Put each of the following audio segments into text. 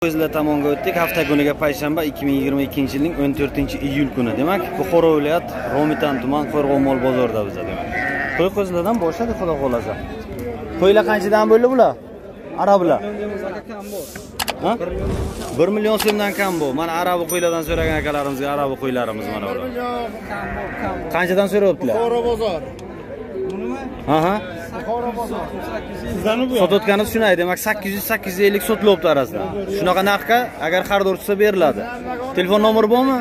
O'zlar tomonga o'tdik. Hafta kuniga payshanba 2022-yilning 14-iyul kuni. Demak, Buxoro viloyat Romitan tuman Qo'rg'onmol bozorida biz demak. Qo'y qo'zlardan boshladi, xudo xolasa. Qo'ylar qanchadan bo'ldi bular? Arablar. Ha? 1 million so'mdan kam bu. Mana arabi qo'ylardan so'ragan akalarimizga arabi qo'ylarimiz mana ular. Qanchadan so'rayaptilar? Buxoro bozor. Aha. Buxoro bozor. Sotayotganimiz shunday, demak 800-850 sotilyapti arasida. Shunaqa narxga agar xaridor tutsa beriladi. Telefon nomeri bormi?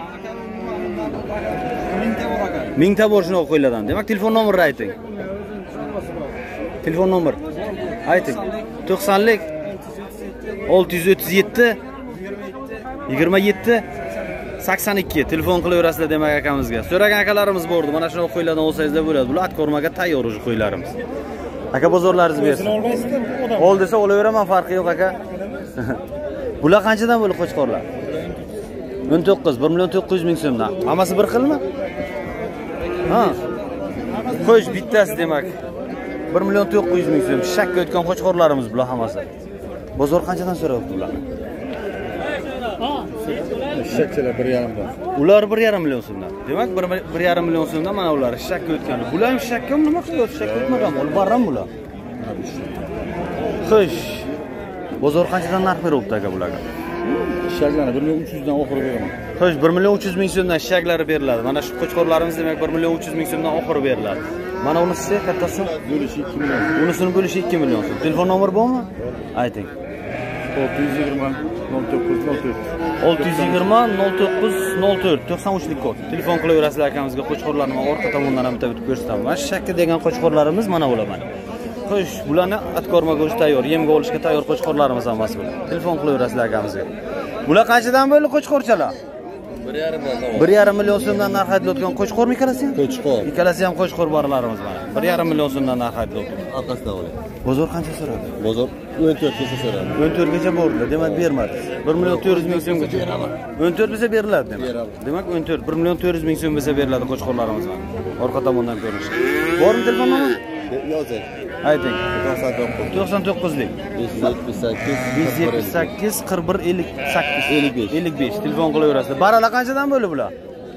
1000 ta bor shunaqa qo'ylardan. Demak, telefon nomerini ayting. Telefon nomer ayting. 90lik 637 27 82 telefon qilaverasizlar demak akamizga. So'ragan akalarimiz bordi. Mana shunaqa qo'ylardan olsangizlar bo'ladi. Bular atkormaga tayyor o'sha qo'ylarimiz. Aka bozorlaringiz bersin. Ol desa olaveraman, farqi yo'q aka. Bular qanchadan bo'ldi qo'chqorlar? 19, 1 million 900 ming so'mdan. Hammasi bir xilmi? Ha. Qo'sh bittasi demak 1 million 900 ming so'm. Shakka o'tgan qo'chqorlarimiz bular hammasi. Bozor qanchadan so'rayapti bular? Shakchalar 1,5 dan. Ular 1,5 million so'mdan. Demak 1,5 million so'mdan mana ular shakka o'tgan. Bular ham shakkami nima qilyapti? Shakka o'tmagan, olib borram bular. Xo'sh. Bozor qanchadan narx beryapti aka bularga? Shaklarni 1 million 300 dan oxiri beraman. Xo'sh, 1 million 300 ming so'mdan shaklari beriladi. Mana shu qo'chqorlarimiz demak 1 million 300 ming so'mdan oxiri beriladi. Mana unisi kattasi bo'lishi 2 million. Unisini bo'lishi 2 million so'm. Telefon nomeri bormi? Ayting. 620 0904. 620 0904 93lik kod. Telefon qilaverasizlar akamizga. Qo'chqorlarni men orqa tomondan ham bitib ko'rsataman. Mana shakka degan qo'chqorlarimiz mana ular mana. Xo'sh, bularni atkormaga o'zi tayyor, yemga olishga tayyor qo'chqorlarimiz hammasi bular. Telefon qilaverasizlar akamizga. Bular qanchadan bo'ldi qo'chqorchalar? 1,5 million so'mdan narx aytilayotgan qo'chqormi ikkalasi ham? Qo'chqor. Ikkalasi ham qo'chqor bolalarimiz mana. 1,5 million so'mdan narx aytilyapti. Orqasidan oling. Bozor qancha so'radi? Bozor 14 gacha so'radi. 14 gacha bordi. Demak, bermadi. 1 million 400 ming so'mgacha. 14 bo'lsa beriladi demak. Demak, 14 1 million 400 ming so'm bo'lsa beriladi qo'chqorlarimiz mana. Orqa tomondan ko'rinishi. Bormi telefon nomeri? Yozing. Ayting. 99lik 578 41 55 telefon qilaverasizlar. Baralar qanchadan bo'ldi bular?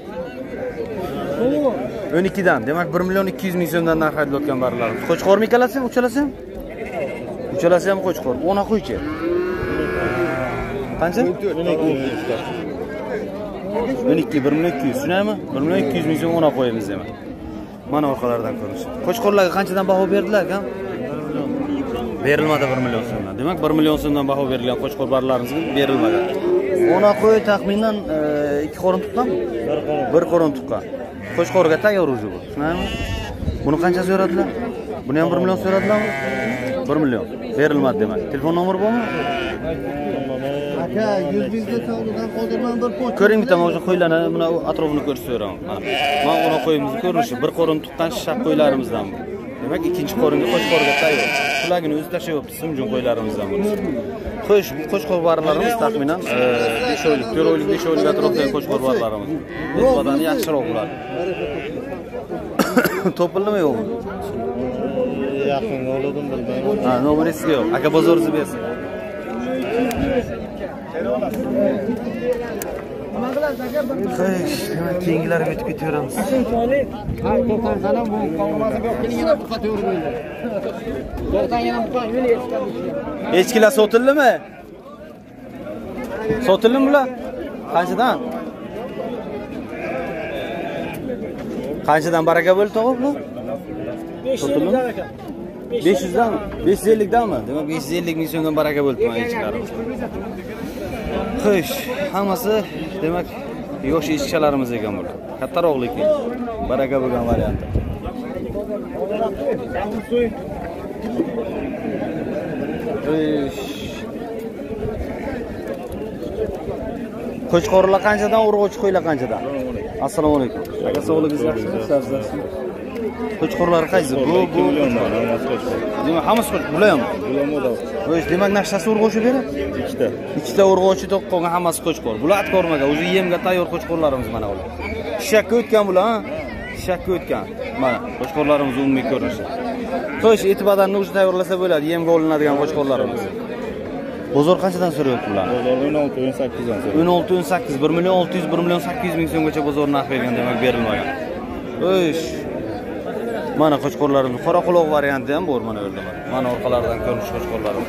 12 dan. Demak 1 million 200 ming so'mdan narx aytilayotgan baralar. Qo'chqormi ikkalasi ham, uchalasi ham? Uchalasi ham qo'chqor. Ona qo'ychi. Qancha? 12 1 million 200. Shunaymi? 1 million 200 ming so'm ona qo'yamiz demak. Mana orqalardan ko'rish. Qo'chqorlarga qanchadan baho berdilar ekan? Berilmadi 1 million so'mdan. Demak 1 million so'mdan baho berilgan qo'chqor barlarimizga berilmagan. Ona qo'y taxminan 2 qorin tuqqan? 1 qorin tuqqan. Qo'chqorga tayyor o'zi bu. Shunaymi? Buni qancha so'radilar? Buni ham 1 million so'radilarmi? 1 million. Berilmadi demak. Telefon nomeri bormi? Aka 100 ming so'mdan hozirman bir poch. Ko'ring bitta mana o'sha qo'ylarni, mana atrofini ko'rsataveraman. Mana ona qo'yimizni ko'rinishi, bir qorin tuqqan shaq qo'ylarimizdan bu. Demak, ikkinchi qoringa qo'chqorga tayyor. Shularni o'zi tashlayapti, simjun qo'ylarimizdan bu. Xo'sh, bu qo'chqor barlarimiz taxminan 5 oylik, 4 oylik, 5 oylik atrofdagi qo'chqor barlarimiz. Nisbatan yaxshiroq bular. Topildimi yo'qmi? Yaqin o'ladim bilmayman. Ha, nomeringiz yo'q. Aka bozoringizni bersin. Xo'sh, keyingilarga o'tib ketaveramiz. Echkilar sotildimi? Sotildimi bular? Qanchadan? Qanchadan baraka bo'ldi tog'a bular? 500 dan aka. 500 danmi? 550 danmi? Demak 550 ming so'mdan baraka bo'ldi mana echkilarimiz. Xo'sh, hammasi demak yosh echkilarimiz ekan bular. Kattaroq lekin baraka bo'lgan varianti. Qo'chqorlar qanchadan, urg'ochi qo'ylar qanchadan? Assalomu alaykum. Aka sog'ligingiz yaxshimi? Siz qo'chqorlar qaysi? Bu demak hammasi qo'chqor. Bular ham. Xo'sh, demak naqshasi urg'ochi beradi? Ikkita urg'ochi to'q qolgan hammasi qo'chqor. Bular atkormaga, o'zi yemga tayyor qo'chqorlarimiz mana ular. Shakka o'tgan bular, ha? Shakka o'tgan. Mana qo'chqorlarimiz umumiy ko'rinishi. Xo'sh, eti badanni o'zi tayyorlasa bo'ladi, yemga olinadigan qo'chqorlarimiz. Bozor qanchadan so'rayapti bular? Bozor 16-18 dan so'rayapti. 16-18, 1 million 600, 1 million 800 ming so'mgacha bozor narx bergan demak berilmagan. O'sh. Mana qo'chqorlarimiz, qora quloq varianti ham bor mana yerda. Mana orqalaridan ko'rinish qo'chqorlarimiz.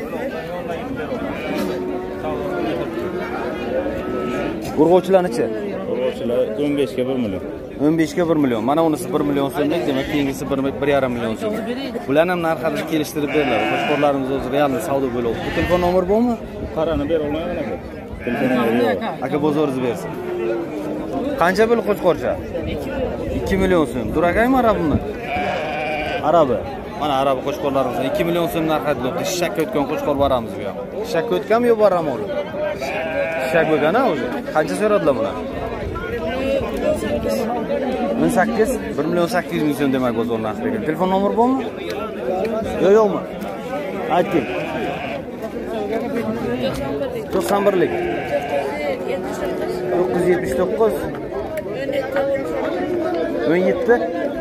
Urg'ochilarnichi? Urg'ochilar 15 ga 1 million. 15 ga 1 million. Mana unisi 1 million so'mlik, demak keyingisi 1,5 million so'm. Bularni ham narxlari kelishtirib beriladi. Qo'chqorlarimiz o'zi realni savdo bo'lyapti. Telefon nomeri bormi? Qarani ber olmayman aka. Telefon nomeri yo'q. Aka bozoringiz bersin. Qancha pul qo'chqorcha? 2 million so'm. Durakaymi arabimi? Arabi. Mana arabi qo'chqorlarimizdan 2 million so'm narx aytilyapti. Shishakka o'tgan qo'chqor boramiz bu yoqqa. Shishakka o'tganmi yo boramoli? Shishak bo'lgan-a o'zi. Qancha so'radilar bular? 18, 1 million 800 ming so'm demak bozor narxi bergan. Telefon nomeri bormi? Yo'qmi? Ayting. 91lik. 979 17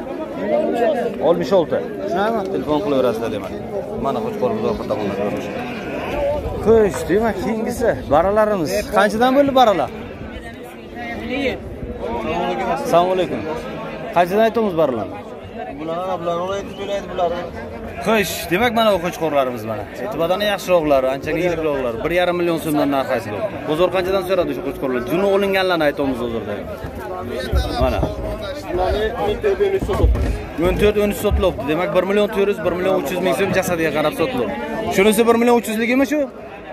66. Shunami? Telefon qilaverasizlar demak. Mana qo'chqorimiz orqada bunda ko'rinish. Xo'sh, demak keyingisi baralarimiz. Qanchadan bo'ldi baralar? Assalomu alaykum. Qanchadan aytamiz baralarni? Bular olaydi, to'laydi bularni. Xo'sh, demak mana bu qo'chqorlarimiz mana. E'tibordan yaxshiroqlari, anchalik yirikroqlari 1,5 million so'mdan narx aytiladi. Bozor qanchadan so'radi o'sha qo'chqorlar? Juni olinganlarni aytamiz hozirda. Mana. 14-13 sotilibdi. Demak 1 million 400, 1 million 300 ming so'm jasadiga qarab sotilibdi. Shunisi 1 million 300 ligimi shu?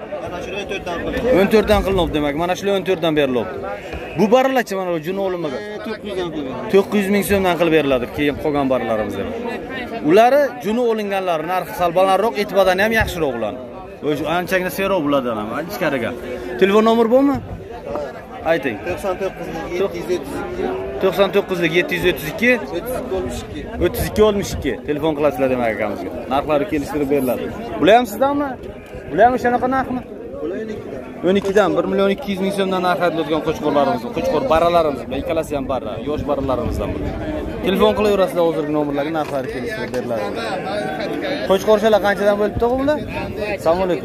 14 dan qilinibdi demak. Mana shular 14 dan berilibdi. Bu baralarchi mana bu juni olinmagan. 900 ming so'mdan qilib beriladi keyin qolgan baralarimiz demak. Ulari juni olinganlar narxi sal balandroq, e'tibordan ham yaxshiroq ular. O'sha anchagina seroq bo'ladi ham, ichkariga. Telefon nomeri bormi? Ayting. 99lik 732 32 62 telefon qilasizlar demak akamizga. Narxlari kelishtirib beriladi. Bular ham sizdanmi? Bular ham o'shanaqa narxmi? 12dan 1 million 200 ming so'mdan narx aytilayotgan qo'chqorlarimiz, qo'chqor baralarimiz, ikkalasi ham bara, yosh baralarimizdan bular. Telefon qilaverasizlar hozirgi nomerlarga narxlari kelishtirib beriladi. Qo'chqorchalar qanchadan bo'libdi bular? Assalomu alaykum.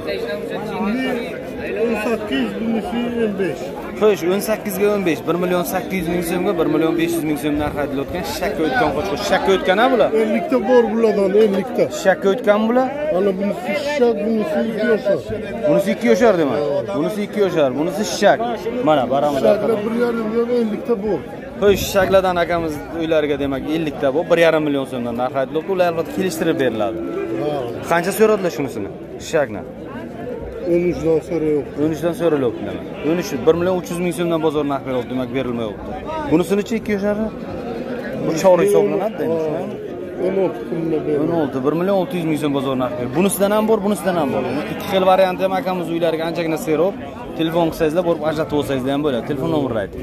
18 bunisi 15. Xo'sh, 18 ga 15, 1 million 800 ming so'mga 1 million 500 ming so'm narx aytilayotgan shishakka o'tgan qo'chqor. Shishakka o'tgan-a bular? 50 ta bor bulardan, 50 ta. Shishakka o'tgan bular? Ana bunisi shishak, bunisi 2 yoshar. Bunisi 2 yoshar demak. Bunisi 2 yoshar, bunisi shishak. Mana baramiz. Shishaklar 1,5 million 50 ta bor. Xo'sh, shishaklardan akamiz uylariga demak 50 ta bor, 1,5 million so'mdan narx aytilyapti. Ular albatta kelishtirib beriladi. Qancha so'radilar shunisini? Shishakni? 13 dan so'rayapti. 13 dan so'ralyapti demak. 13 1 million 300 ming so'mdan bozor narx beryapti demak berilmayapti. Bunisini-chi 2 yoshari? Bu chora hisoblanadi endi, shunami? 16 kunga ber. 16 1 million 600 ming so'm bozor narx ber. Bunisidan ham bor, bunisidan ham bor. Ikki xil varianti ham akamiz uylariga anchagina seroq. Telefon qilsangizlar, borib ajratib olsangizlar ham bo'ladi. Telefon nomerini ayting.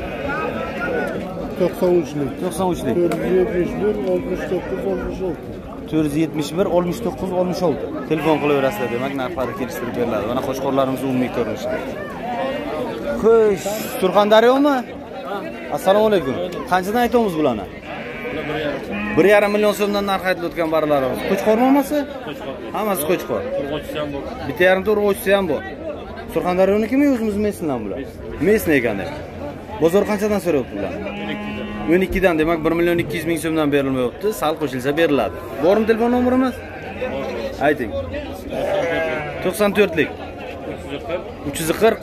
93lik. 93lik. 471 69 66. Telefon qilaverasizlar demak narxlari kelishtirib beriladi. Mana qo'chqorlarimiz umumiy ko'rinishi. Xo'sh, Surxondaryomi? Assalomu alaykum. Qanchadan aytamiz bularni? 1,5 million so'mdan narx aytilayotgan baralarimiz. Qo'chqor bo'lmasa? Hammasi qo'chqor. Urg'ochisi ham bor. Bitta yarimta urg'ochisi ham bor. Surxondaryonikimi o'zimiz Messindan bular? Messin ekan deb. Bozor qanchadan so'rayapti bular? 12 dan demak 1 million 200 ming so'mdan berilmayapti. Sal qo'shilsa beriladi. Bormi telefon nomerimiz? Ayting. 94lik 340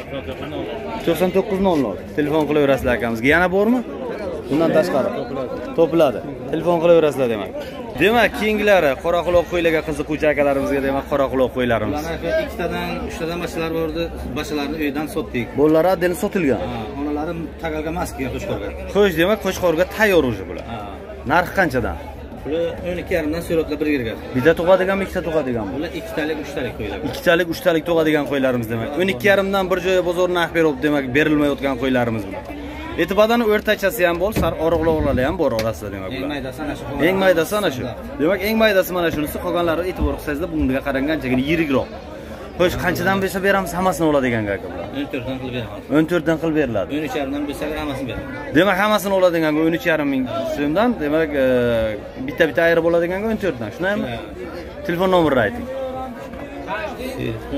9900. Telefon qilaverasizlar akamizga. Yana bormi? Bundan tashqari topiladi. Telefon qilaverasizlar demak. Demak, keyingilari qora quloq qo'ylarga qiziquvchi akalarimizga demak qora quloq qo'ylarimiz. Mana ikkitadan, uchtadan bashalar bor edi. Bashalarni uydan sotdik. Bo'llari adil sotilgan. Onalari tagalga maskiga qo'shqorga. Xo'sh, demak qo'chqorga tayyor o'zi bular. Narxi qanchadan? Bular 12,5 dan so'rotlar bir yerga. Bitta tug'adiganmi, ikkita tug'adiganmi? Bular ikkitalik, uchtalik qo'ylar. Ikkitalik, uchtalik tug'adigan qo'ylarimiz demak. 12,5 dan bir joyga bozor narx berib demak berilmayotgan qo'ylarimiz bular. E'tibordan o'rtachasi ham bor, sar oriqloqlari ham bor orasida demak Eng bular. maydasi ana shu. Eng maydasi ana shu. Demak, eng maydasi mana shunisi, qolganlari e'tibor qilsangizlar bunga qaranganchagina yirikroq. Xo'sh, qanchadan bersa beramiz, hammasini oladigan aka bular. 14 dan qilib beraman. 14 dan qilib beriladi. 13,5 dan bersa hammasini beraman. Demak, hammasini oladigan 13,5 ming so'mdan, demak, bitta ayirib oladiganga 14 dan. Shunami? Telefon nomerini ayting.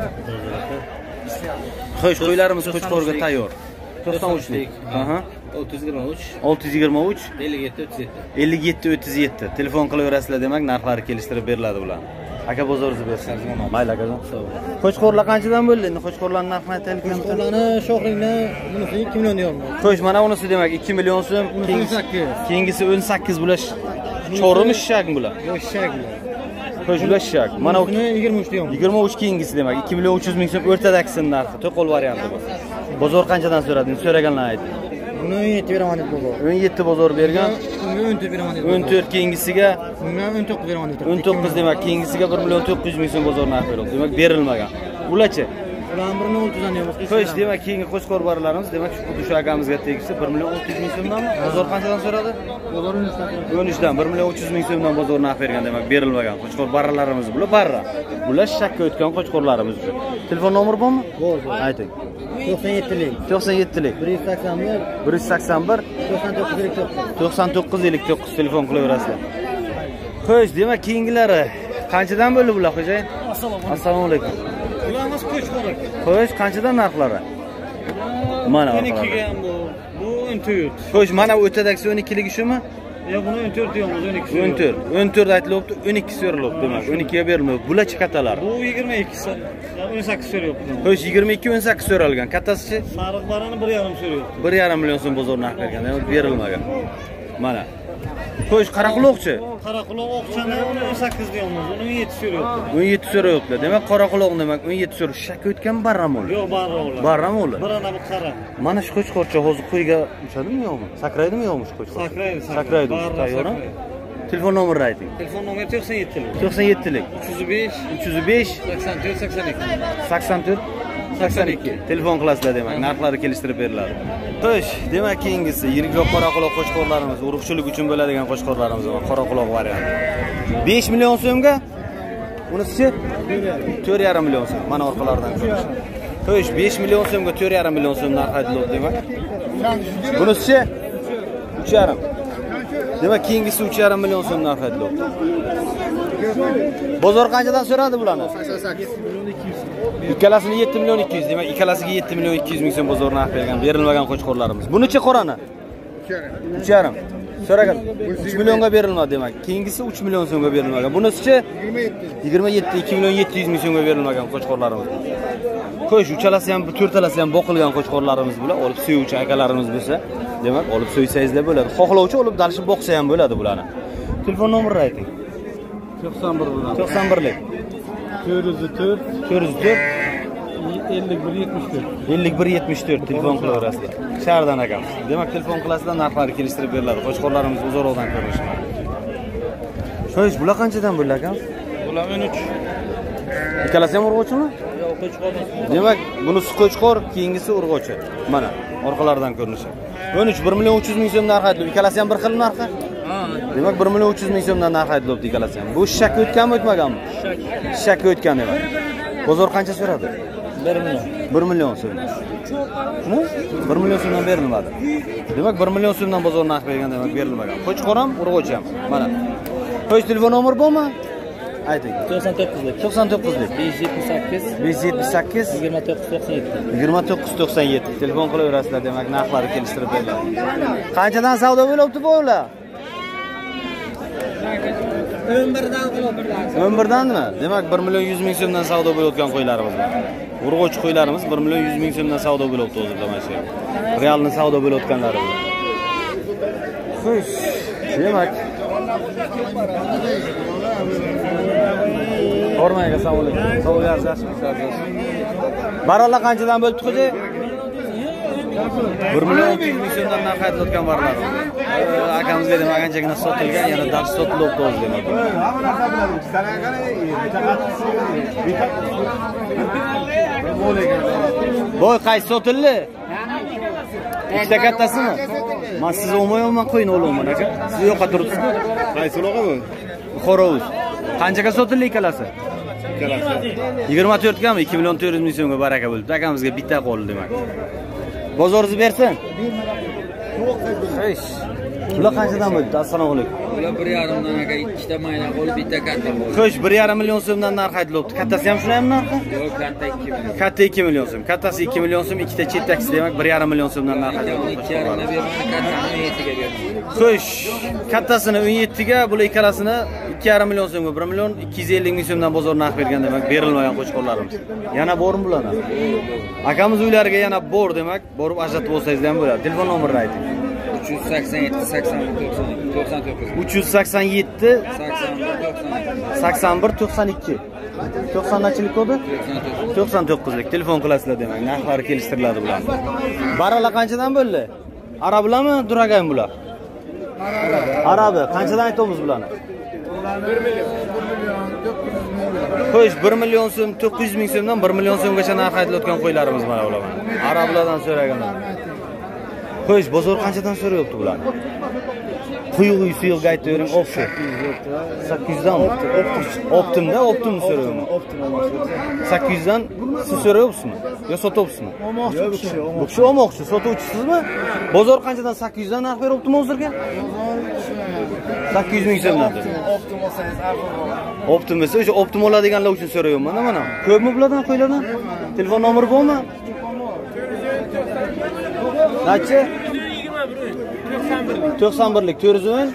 Xo'sh, qo'ylarimiz qo'chqorga tayyor. 93 lik. Aha. 623 623 57 37. 57 37. Telefon qilaverasizlar demak, narxlari kelishtirib beriladi bular. Aka bozoringizni bersangiz. Mayli akajon. Qo'chqorlar qanchadan bo'ldi? Endi qo'chqorlarning narxini aytaylik. Qo'chqorlarni sho'xringlar bunisi 2 million deyapman. Xo'sh, mana unisi demak 2 million so'm, 18. keyingisi 18 bular. Chorimi shishakmi bular? Yo'q, shishak bular. Xo'sh, bular shishak. Mana Buni 23 deyapman. 23 keyingisi demak 2 million 300 ming so'm o'rtadagisining narxi. To'qol varianti bu. Bozor qanchadan so'radingiz? So'raganlarni ayting. Buni 17 beraman deb bozor. 17 bozor bergan. Bunga 14 beraman deb. 14 keyingisiga Bunga 19 beraman deb. 19 demak, keyingisiga 1 million 900 ming so'm bozor narxi berildi. Demak, berilmagan. Ularchi? Ular 1 million 600 dan deyapmiz. Xo'sh, demak, keyingi qo'chqor baralarimiz, demak, shu akamizga tegishli 1 million 600 ming so'mdanmi? Bozor qanchadan so'radi? Bozor 13 dan 1 million 300 ming so'mdan bozor narx bergan, demak, berilmagan. Qo'chqor baralarimiz bular barra. Bular shakka o'tgan qo'chqorlarimiz. Telefon nomeri bormi? Bor. Ayting. 97 lik. 97 lik. 181 181 99 99 telefon qilaverasizlar. Xo'sh, demak, keyingilari qanchadan bo'ldi bular, xo'jayin? Assalomu alaykum. Ularimiz qo'chqor aka. Xo'sh, qanchadan narxlari? Mana 12 ga ham bu. Bu 14. Xo'sh, mana o'tadagisi 12 ligi shumi? Yo'q, buni 14 deyapmiz, 12. 14 aytilyapti, 12 so'ralibdi, demak, 12 ga berilmaydi. Bular kattalar. Bu 22 so'm. 18 so'rayapti. Xo'sh, 22 18 so'ralgan. Kattasichi Sariqlarini 1,5 so'rayapti. 1,5 million so'm bozor narx bergan, demak, berilmagan. Mana. Xo'sh, qoraquloqchi? Qoraquloq oqchani 18 deyapmiz, uni 17 so'rayapti. 17 so'rayapti. Demak, qoraquloq demak 17 so'r. Shak o'tgan barramol. Yo'q, barra. Barramol. Birana bir qara. Mana shu qo'chqorcha hozir qo'yga uchadimi yo'qmi? Sakraydimi yo'qmi shu qo'chqor? Sakraydi. Sakraydi. Tayyormi? Telefon nomerini ayting. Telefon nomeri 97 lik. 97 lik. 305 305 84 82. 84 82. Telefon qilasizlar demak, narxlari kelishtirib beriladi. Xo'sh, demak, keyingisi yirik qoraquloq qo'chqorlarimiz, urug'chilik uchun bo'ladigan qo'chqorlarimiz bor, qoraquloq varianti. 5 million so'mga, unisi 4,5 million so'm. Mana orqalaridan ko'rish. Xo'sh, 5 million so'mga 4,5 million so'm narx aytiladi demak. Bunisi 3,5. Demak, keyingisi 3,5 million so'm narx aytiladi. Bozor qanchadan so'radi bularni? 88 million 200. Ikkalasini 7 million 200, demak, ikkalasiga 7 million 200 ming so'm bozor narx bergan, berilmagan qo'chqorlarimiz. Bunichi qorani? 3,5. So'ragan 3 millionga berilmadi demak. Keyingisi 3 million so'mga berilmagan. Bunisichi 27 2 million 700 ming so'mga berilmagan qo'chqorlarimiz. Xo'sh, uchalasi ham, to'rtalasi ham boqilgan qo'chqorlarimiz bular. Olib so'yuvchi akalarimiz bo'lsa, demak, olib so'ysangizlar bo'ladi. Xohlovchi olib dalishib boqsa ham bo'ladi bularni. Telefon nomerini ayting. 91 bilan. 91 lik. 404 404 5174. 5174 telefon qilaverasizlar. Shahardan akamiz. Demak, telefon qilasizlar, narxlari kelishtirib beriladi. Qo'chqorlarimiz uzoqdan ko'rinishi. Xo'sh, bular qanchadan bo'ldi akam? Bular 13. Ikkalasi ham urg'ochimi? Yo'q, qo'chqor. Demak, bunisi qo'chqor, keyingisi urg'ochi. Mana, orqalaridan ko'rinishi. 13 1 million 300 ming so'm narx aytildi. Ikkalasi ham bir xil narxi? Demak, 1 million 300 ming so'mdan narx aytildi ikkalasi ham. Bu shakka o'tganmi, o'tmaganmi? Shakka o'tgan demak. Bozor qancha so'radi? 1 million. 1 million so'm. Shuni 1 million so'mdan berilmadi. Demak, 1 million so'mdan bozor narx bergan, demak, berilmagan. Qo'chqor ham, urg'ochi ham. Mana. Xo'sh, telefon nomeri bormi? Ayting. 99 lik. 99 lik. 578 578 2997. 2997 telefon qilaverasizlar, demak, narxlari kelishtirib beriladi. Qanchadan savdo bo'lyapti bu ular? 11dan qilib. 11danmi? Demak, 1 million 100 ming so'mdan savdo bo'layotgan qo'ylarimiz bor. Urg'ochi qo'ylarimiz 1 million 100 ming so'mdan savdo bo'lyapti hozirda mana shu. Realni savdo bo'layotganlari bor. Xo'sh, demak, Hormayga assalomu alaykum. Sog' yaxshimisiz? Baralar qanchadan bo'libdi xo'ja? 1 million 600 ming so'mdan narx aytilayotgan baralar. Akamizga demak, anchagina sotilgan, yana dars sotilyapti o'zi demak. Boy qaysi sotildi? Ikkita kattasimi? Men siz olmayman, qo'yni olaman aka. Siz yo'qqa turibsiz-ku. Qaysi uloqa bu? Xo'roz. Qanchaga sotildi ikkalasi? 24 gami 2 million 400 ming so'mga baraka bo'libdi. Akamizga bitta qoldi demak. Bozoringizni bersin. Xo'sh. Bular qanchadan bo'ldi? Assalomu alaykum. Ular 1,5 dan aka ikkita mayna qo'li, bitta katta qo'li. Xo'sh, 1,5 million so'mdan narx aytilibdi. Kattasi ham shunaymi narxi? Yo'q, katta 2 million. Katta 2 million so'm. Kattasi 2 million so'm, ikkita chetdagisi demak 1,5 million so'mdan narx aytilibdi. 2,5 dan bermani, kattani 17 ga berdi. Xo'sh, kattasini 17 ga, bular ikkalasini 2,5 million so'mga 1 million 250 ming so'mdan bozor narx bergan demak, berilmagan qo'chqorlarimiz. Yana bormi bularni? Akamiz uylariga yana bor demak, borib ajratib olsangiz ham bo'ladi. Telefon nomerini ayting. 387 89 387 81 92. 90-chilik kodi? 99lik. Telefon qilasizlar demak. Narxlari kelishtiriladi bular. Baralar qanchadan bo'ldi? Arablarmi, duragami bular? Arabi. Qanchadan aytamiz bularni? 1 million. Xo'sh, 1 million so'm, 900 ming so'mdan 1 million so'mgacha narx aytilayotgan qo'ylarimiz mana bular. Arablardan so'raganlar. Xo'sh, bozor qanchadan so'rayapti bularni? Quyuq suyuqga aytavering, opsi. 800 dan optimda, optim so'rayapman. 800 dan siz so'rayapsizmi? Yo sotyapsizmi? Bu kishi olmoqchi, sotuvchisizmi? Bozor qanchadan 800 dan narx beryaptimi hozirga? 800 ming so'mdan. Optim olsangiz arzonroq. Optim esa o'sha optim oladiganlar uchun so'rayapman mana. Ko'pmi bulardan qo'ylardan? Telefon nomeri bormi? Qancha? 91lik 410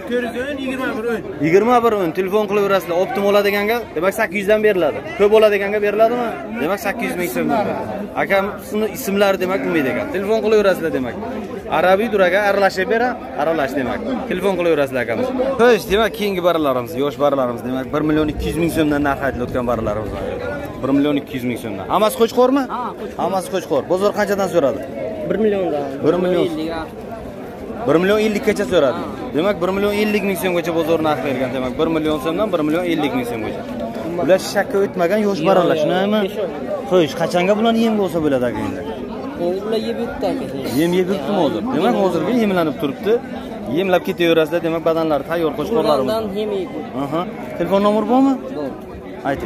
21 o'yin telefon qilaverasizlar. Optim oladiganga demak 800 dan beriladi. Ko'p oladiganga beriladimi? Demak 800 ming so'mdan. Akamning ismlari demak umid ekan. Telefon qilaverasizlar demak. Arabiy duraga aralashib bera, aralash demak. Telefon qilaverasizlar akamiz. Xo'sh, demak keyingi baralarimiz, yosh baralarimiz demak 1 million 200 ming so'mdan narx aytilayotgan baralarimiz bor. 1 million 200 ming so'mdan. Hammasi qo'chqormi? Ha, qo'chqor. Hammasi qo'chqor. Bozor qanchadan so'radi? 1 milliondan. 1 million 1 million 50 gacha so'radi. Demak 1 million 50 ming so'mgacha bozor narx bergan demak 1 million so'mdan 1 million 50 ming so'mgacha. Ular shakka o'tmagan yosh baralar, shunaymi? Xo'sh, qachonga bularni yemga olsa bo'ladi aka endi? Ular yeb yutdi aka. Yem yeb yutdimi hozir? Demak hozirga yemlanib turibdi. Yemlab ketaverasizlar, demak badanlari tayyor qo'chqorlarimiz. Bundan yem yeydi. Aha. Telefon nomeri bormi? Bor. Ayting.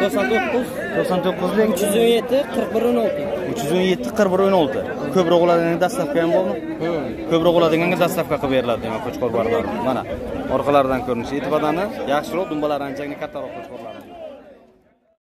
99 317 41 16. 317 41 16. Ko'proq oladigan dastavka ham bormi? Ko'proq oladiganga dastavka qilib beriladi demak qo'chqor baralar. Mana orqalaridan ko'rinishi, eti badani yaxshiroq, dumbalari anchagina kattaroq qo'chqorlar.